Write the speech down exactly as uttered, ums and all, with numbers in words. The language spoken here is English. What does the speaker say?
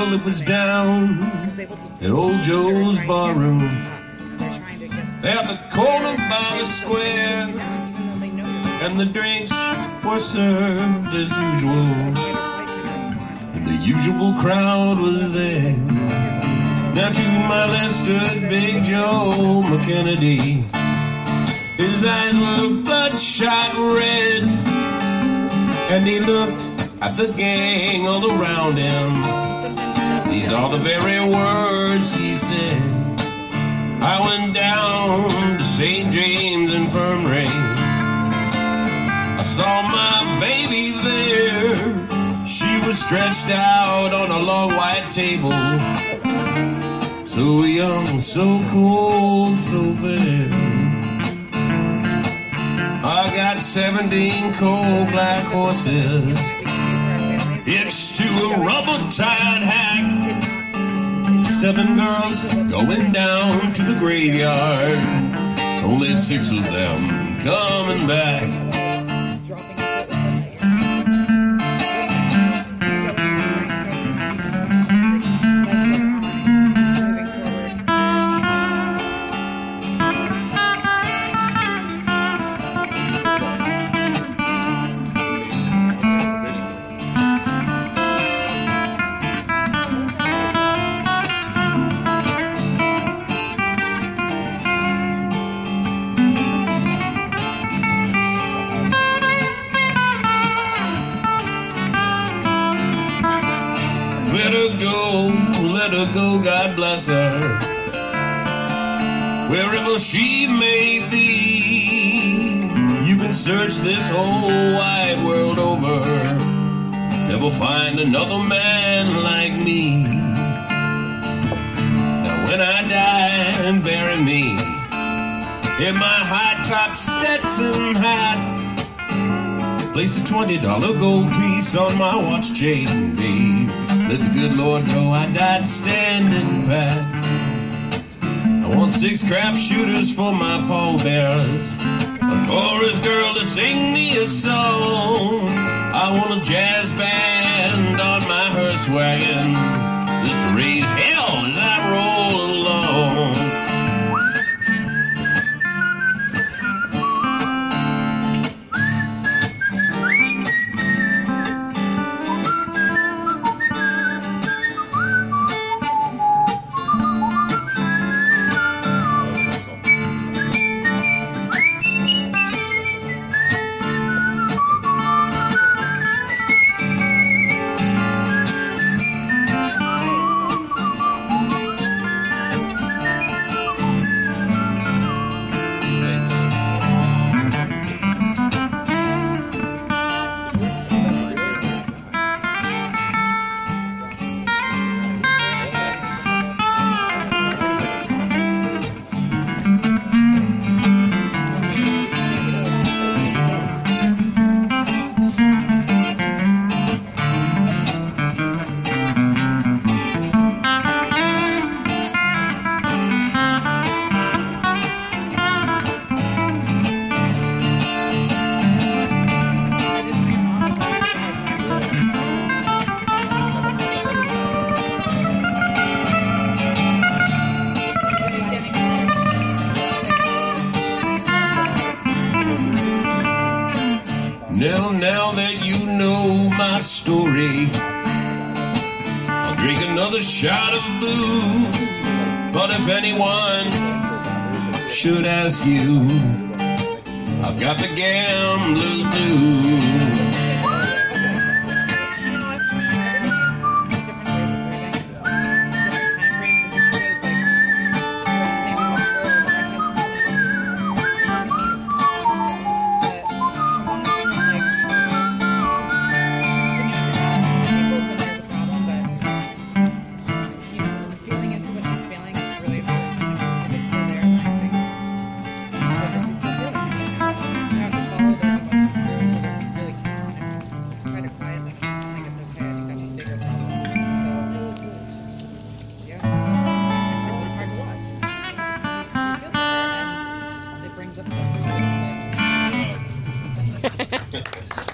Well, it was down at old Joe's barroom at the corner by the square, and the drinks were served as usual, and the usual crowd was there. Now to my left stood Big Joe McKennedy. His eyes were bloodshot red, and he looked at the gang all around him. These are the very words he said. I went down to Saint James Infirmary. I saw my baby there. She was stretched out on a long white table, so young, so cold, so fair. I got seventeen coal black horses hitched to a rubber-tired hack. Seven girls going down to the graveyard, only six of them coming back. Let her go, let her go, God bless her, wherever she may be. You can search this whole wide world over, never find another man like me. Now when I die, and bury me in my high-top Stetson hat, place a twenty dollar gold piece on my watch chain, babe. Let the good Lord know I died standing pat. I want six crap shooters for my pallbearers, a chorus girl to sing me a song. I want a jazz band on my hearse wagon, just to raise hell as I roll along. Now, now that you know my story, I'll drink another shot of booze. But if anyone should ask you, I've got the gambling blues. Ha ha ha.